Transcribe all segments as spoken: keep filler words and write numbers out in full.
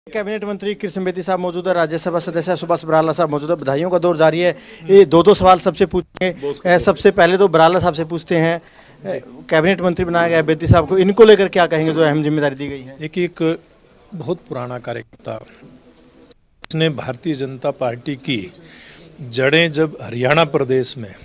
Cabinet मंत्री कृष्ण बेदी साहब मौजूद है, राज्यसभा सदस्य सुभाष बराला साहब मौजूद है। बधाइयों का दौर जारी है। ये दो दो सवाल सबसे पूछेंगे। सबसे पहले तो बराला साहब से पूछते हैं, कैबिनेट मंत्री बनाया गया बेदी साहब को, इनको लेकर क्या कहेंगे जो अहम जिम्मेदारी दी गई है? देखिए, एक बहुत पुराना कार्यकर्ता, इसने भारतीय जनता पार्टी की जड़ें जब हरियाणा प्रदेश में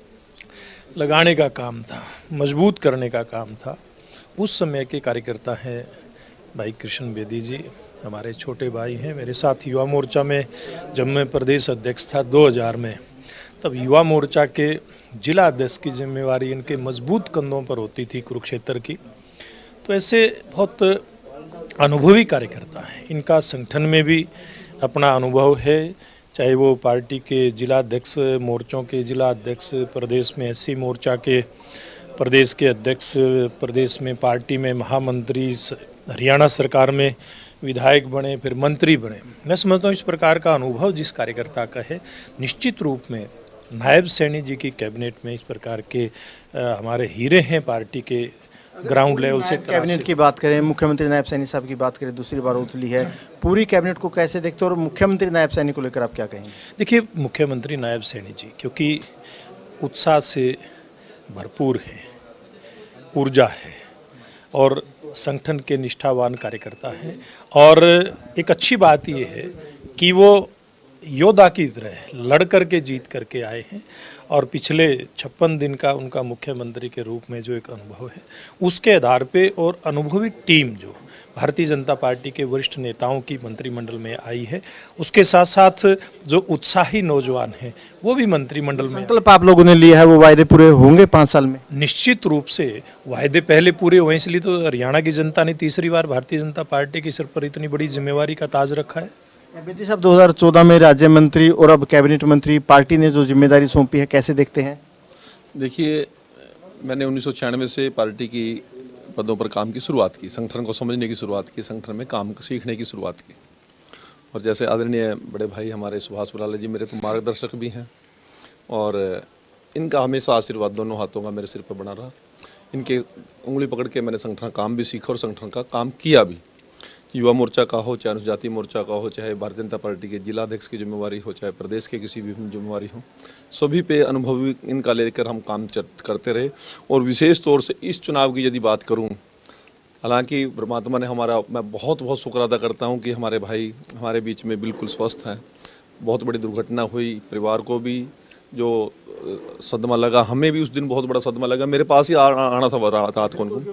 लगाने का काम था, मजबूत करने का काम था, उस समय के कार्यकर्ता हैं भाई कृष्ण बेदी जी। हमारे छोटे भाई हैं, मेरे साथ युवा मोर्चा में जब मैं प्रदेश अध्यक्ष था दो हज़ार में, तब युवा मोर्चा के जिला अध्यक्ष की जिम्मेवारी इनके मजबूत कंधों पर होती थी, कुरुक्षेत्र की। तो ऐसे बहुत अनुभवी कार्यकर्ता हैं, इनका संगठन में भी अपना अनुभव है, चाहे वो पार्टी के जिला अध्यक्ष, मोर्चों के जिला अध्यक्ष, प्रदेश में एससी मोर्चा के प्रदेश के अध्यक्ष, प्रदेश में पार्टी में महामंत्री, हरियाणा सरकार में विधायक बने, फिर मंत्री बने। मैं समझता हूँ इस प्रकार का अनुभव जिस कार्यकर्ता का है, निश्चित रूप में नायब सैनी जी की कैबिनेट में इस प्रकार के आ, हमारे हीरे हैं पार्टी के ग्राउंड लेवल से। कैबिनेट की बात करें, मुख्यमंत्री नायब सैनी साहब की बात करें, दूसरी बार उतली है, पूरी कैबिनेट को कैसे देखते हो और मुख्यमंत्री नायब सैनी को लेकर आप क्या कहेंगे? देखिए, मुख्यमंत्री नायब सैनी जी क्योंकि उत्साह से भरपूर हैं, ऊर्जा है और संगठन के निष्ठावान कार्यकर्ता हैं, और एक अच्छी बात यह है कि वो योद्धा की तरह लड़ करके जीत करके आए हैं, और पिछले छप्पन दिन का उनका मुख्यमंत्री के रूप में जो एक अनुभव है, उसके आधार पे और अनुभवी टीम जो भारतीय जनता पार्टी के वरिष्ठ नेताओं की मंत्रिमंडल में आई है, उसके साथ साथ जो उत्साही नौजवान हैं वो भी मंत्रिमंडल में। संकल्प आप लोगों ने लिया है, वो वायदे पूरे होंगे पाँच साल में? निश्चित रूप से वायदे पहले पूरे हुए, इसलिए तो हरियाणा की जनता ने तीसरी बार भारतीय जनता पार्टी के सिर पर इतनी बड़ी जिम्मेवारी का ताज रखा है। बेदी साहब, दो हज़ार चौदह में राज्य मंत्री और अब कैबिनेट मंत्री, पार्टी ने जो जिम्मेदारी सौंपी है, कैसे देखते हैं? देखिए, मैंने उन्नीस सौ छियानवे से पार्टी की पदों पर काम की शुरुआत की, संगठन को समझने की शुरुआत की, संगठन में काम सीखने की शुरुआत की। और जैसे आदरणीय बड़े भाई हमारे सुभाष बराला जी मेरे तो मार्गदर्शक भी हैं, और इनका हमेशा आशीर्वाद दोनों हाथों का मेरे सिर पर बना रहा। इनके उंगली पकड़ के मैंने संगठन काम भी सीखा और संगठन का काम किया भी। युवा मोर्चा का हो, चाहे अनुसूचित मोर्चा का हो, चाहे भारतीय जनता पार्टी के जिला अध्यक्ष की जिम्मेवारी हो, चाहे प्रदेश के किसी भी जिम्मेवारी हो, सभी पे अनुभवी इनका लेकर हम काम करते रहे। और विशेष तौर से इस चुनाव की यदि बात करूं, हालांकि परमात्मा ने हमारा, मैं बहुत बहुत शुक्र अदा करता हूं कि हमारे भाई हमारे बीच में बिल्कुल स्वस्थ हैं। बहुत बड़ी दुर्घटना हुई, परिवार को भी जो सदमा लगा, हमें भी उस दिन बहुत बड़ा सदमा लगा। मेरे पास ही आ, आना था रात को उनको,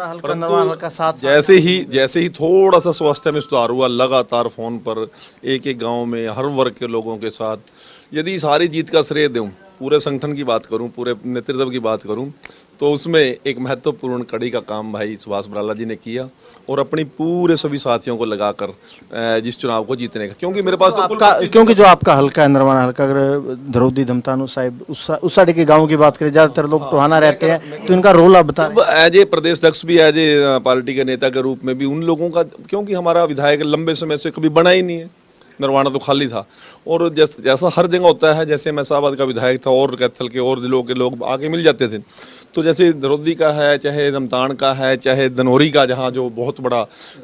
जैसे ही जैसे ही थोड़ा सा स्वास्थ्य में सुधार हुआ, लगातार फोन पर एक एक गांव में हर वर्ग के लोगों के साथ, यदि सारी जीत का श्रेय दूं, पूरे संगठन की बात करूं, पूरे नेतृत्व की बात करूं, तो उसमें एक महत्वपूर्ण कड़ी का काम भाई सुभाष बराला जी ने किया, और अपनी पूरे सभी साथियों को लगाकर जिस चुनाव को जीतने का, क्योंकि मेरे पास तो आपका, क्योंकि जो आपका हल्का है नरवाना हल्का, अगर धरौदी धमतानु साहिब उस उस साइड के गाँव की बात करें, ज्यादातर लोग टोहाना रहते हैं, तो इनका रोल आप बता। एज ए प्रदेश अध्यक्ष भी, एज ए पार्टी के नेता के रूप में भी उन लोगों का, क्योंकि हमारा विधायक लंबे समय से कभी बना ही नहीं है, नरवाना तो खाली था। और जैस, जैसा हर जगह होता है, जैसे मैं शाहबाद का विधायक था और कैथल के और जिलों के लोग आके मिल जाते थे, तो जैसे धरौदी का है, चाहे दमतान का है, चाहे धनौरी का, जहाँ जो बहुत बड़ा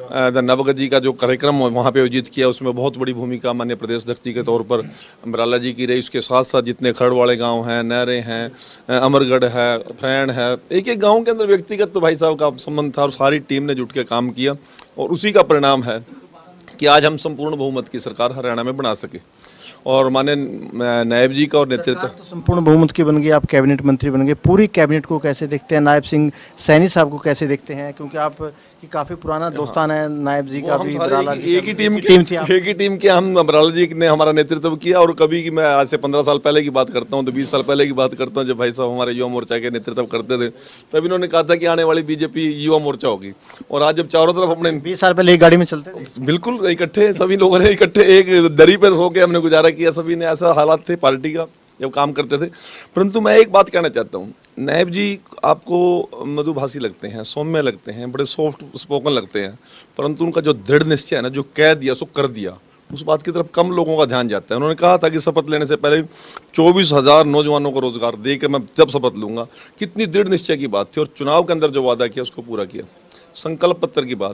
नवगत जी का जो कार्यक्रम वहाँ पे आयोजित किया, उसमें बहुत बड़ी भूमिका माननीय प्रदेश अध्यक्ष जी के तौर पर बराला जी की रही। उसके साथ साथ जितने खड़ वाले गाँव हैं, नहरें हैं, अमरगढ़ है, फ्रैंड है, एक एक गाँव के अंदर व्यक्तिगत तो भाई साहब का संबंध था, और सारी टीम ने जुट के काम किया, और उसी का परिणाम है कि आज हम संपूर्ण बहुमत की सरकार हरियाणा में बना सके। और माननीय नायब जी का और नेतृत्व तो संपूर्ण बहुमत की बन गई, आप कैबिनेट मंत्री बन गए, पूरी कैबिनेट को कैसे देखते हैं? नायब सिंह सैनी साहब को कैसे देखते हैं, क्योंकि आप की काफी पुराना दोस्तान है नायब जी का भी, बराला जी एक ही टीम टीम थी, एक ही टीम के हम, बराला जी ने हमारा नेतृत्व किया। और कभी की मैं आज से पंद्रह साल पहले की बात करता हूँ, तो बीस साल पहले की बात करता हूँ, जब भाई साहब हमारे युवा मोर्चा के नेतृत्व करते थे, तब इन्होंने कहा था कि आने वाली बीजेपी युवा मोर्चा होगी। और आज जब चारों तरफ अपने बीस साल पहले एक गाड़ी में चलते थे, बिल्कुल इकट्ठे सभी लोगों ने इकट्ठे एक दरी पर सो के हमने गुजारा किया, सभी ने, ऐसा हालात थे पार्टी का जब काम करते थे। परंतु मैं एक बात कहना चाहता हूँ, नायब जी आपको मधुभाषी लगते हैं, सौम्य लगते हैं, बड़े सॉफ्ट स्पोकन लगते हैं, परंतु उनका जो दृढ़ निश्चय है ना, जो कह दिया सो कर दिया, उस बात की तरफ कम लोगों का ध्यान जाता है। उन्होंने कहा था कि शपथ लेने से पहले चौबीस हजार नौजवानों को रोजगार देकर मैं जब शपथ लूंगा, कितनी दृढ़ निश्चय की बात थी, और चुनाव के अंदर जो वादा किया उसको पूरा किया। संकल्प पत्र की बात,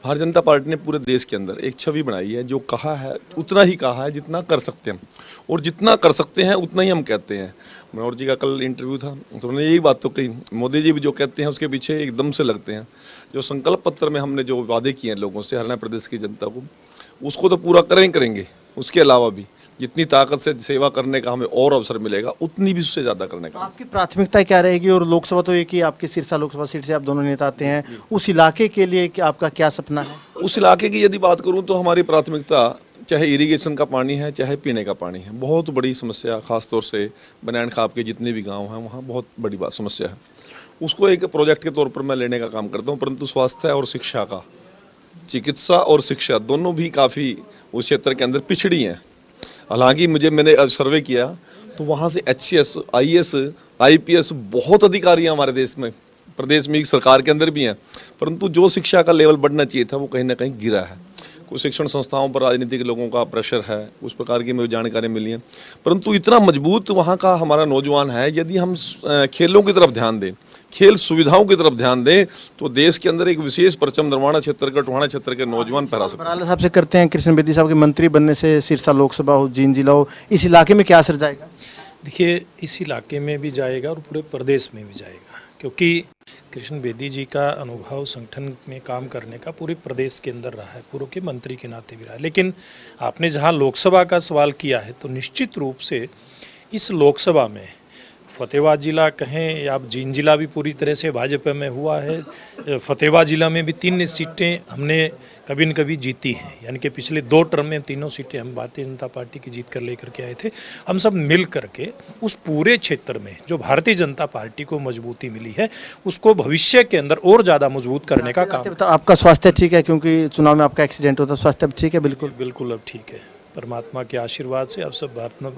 भारतीय जनता पार्टी ने पूरे देश के अंदर एक छवि बनाई है, जो कहा है उतना ही कहा है जितना कर सकते हैं, और जितना कर सकते हैं उतना ही हम कहते हैं। मनोहर जी का कल इंटरव्यू था तो उन्होंने यही बात तो कही, मोदी जी भी जो कहते हैं उसके पीछे एकदम से लगते हैं। जो संकल्प पत्र में हमने जो वादे किए हैं लोगों से, हरियाणा प्रदेश की जनता को, उसको तो पूरा करें करेंगे। उसके अलावा भी जितनी ताकत से सेवा करने का हमें और अवसर मिलेगा उतनी भी उससे ज़्यादा करने का। आपकी प्राथमिकता क्या रहेगी? और लोकसभा तो एक ही आपकी सिरसा लोकसभा सीट से आप दोनों नेता आते हैं, उस इलाके के लिए क्या आपका क्या सपना है? उस इलाके की यदि बात करूं तो हमारी प्राथमिकता चाहे इरिगेशन का पानी है, चाहे पीने का पानी है। बहुत बड़ी समस्या, खासतौर से बनैन खाप के जितने भी गांव हैं वहाँ बहुत बड़ी बात समस्या है। उसको एक प्रोजेक्ट के तौर पर मैं लेने का काम करता हूँ। परंतु स्वास्थ्य और शिक्षा का, चिकित्सा और शिक्षा दोनों भी काफ़ी उस क्षेत्र के अंदर पिछड़ी हैं। हालांकि मुझे मैंने सर्वे किया तो वहाँ से H C S, I A S, I P S बहुत अधिकारी हैं हमारे देश में, प्रदेश में सरकार के अंदर भी हैं। परंतु जो शिक्षा का लेवल बढ़ना चाहिए था वो कहीं ना कहीं गिरा है। कुछ शिक्षण संस्थाओं पर राजनीतिक लोगों का प्रेशर है, उस प्रकार की मुझे जानकारी मिली है। परंतु इतना मजबूत वहाँ का हमारा नौजवान है, यदि हम खेलों की तरफ ध्यान दें, खेल सुविधाओं की तरफ ध्यान दें, तो देश के अंदर एक विशेष परचम नरवाना क्षेत्र का, टोहाना क्षेत्र के नौजवान फहरा सकते हैं। बराला साहब से करते हैं, कृष्ण बेदी साहब के मंत्री बनने से सिरसा लोकसभा हो, जींद जिला हो, इस इलाके में क्या असर जाएगा? देखिए, इस इलाके में भी जाएगा और पूरे प्रदेश में भी जाएगा, क्योंकि कृष्ण बेदी जी का अनुभव संगठन में काम करने का पूरे प्रदेश के अंदर रहा है, पूर्व के मंत्री के नाते भी रहा है। लेकिन आपने जहां लोकसभा का सवाल किया है तो निश्चित रूप से इस लोकसभा में फतेहाबाद जिला कहें या जींद जिला भी पूरी तरह से भाजपा में हुआ है। फतेहाबाद जिला में भी तीन सीटें हमने कभी न कभी जीती हैं, यानी कि पिछले दो टर्म में तीनों सीटें हम भारतीय जनता पार्टी की जीत कर लेकर के आए थे। हम सब मिल करके उस पूरे क्षेत्र में जो भारतीय जनता पार्टी को मजबूती मिली है उसको भविष्य के अंदर और ज़्यादा मजबूत करने का काम। आपका स्वास्थ्य ठीक है? क्योंकि चुनाव में आपका एक्सीडेंट होता, स्वास्थ्य अब ठीक है? बिल्कुल बिल्कुल अब ठीक है, परमात्मा के आशीर्वाद से। अब सब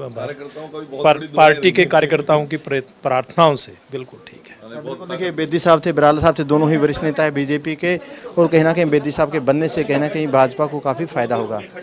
भारत पार्टी के कार्यकर्ताओं की प्रार्थनाओं से बिल्कुल ठीक है। देखिए, बेदी साहब थे, बराला साहब थे, दोनों ही वरिष्ठ नेता है बीजेपी के, और कहीं ना कहीं बेदी साहब के बनने से कहीं ना कहीं भाजपा को काफ़ी फायदा होगा।